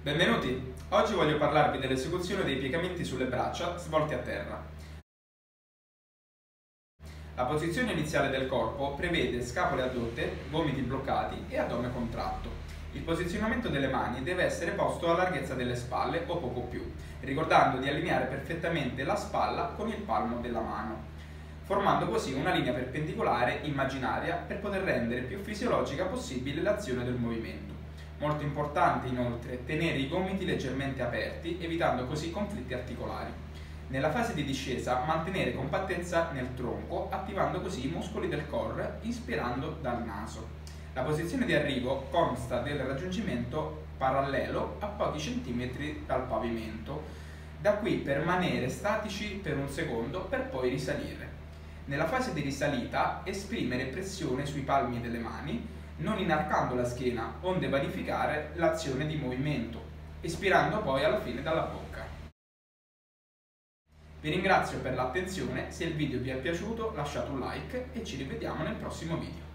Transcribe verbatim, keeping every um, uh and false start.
Benvenuti! Oggi voglio parlarvi dell'esecuzione dei piegamenti sulle braccia svolti a terra. La posizione iniziale del corpo prevede scapole addotte, gomiti bloccati e addome contratto. Il posizionamento delle mani deve essere posto a larghezza delle spalle o poco più, ricordando di allineare perfettamente la spalla con il palmo della mano, formando così una linea perpendicolare immaginaria per poter rendere più fisiologica possibile l'azione del movimento. Molto importante inoltre tenere i gomiti leggermente aperti, evitando così conflitti articolari. Nella fase di discesa mantenere compattezza nel tronco, attivando così i muscoli del core, ispirando dal naso. La posizione di arrivo consta del raggiungimento parallelo a pochi centimetri dal pavimento. Da qui permanere statici per un secondo per poi risalire. Nella fase di risalita esprimere pressione sui palmi delle mani, non inarcando la schiena, onde vanificare l'azione di movimento, espirando poi alla fine dalla bocca. Vi ringrazio per l'attenzione, se il video vi è piaciuto lasciate un like e ci rivediamo nel prossimo video.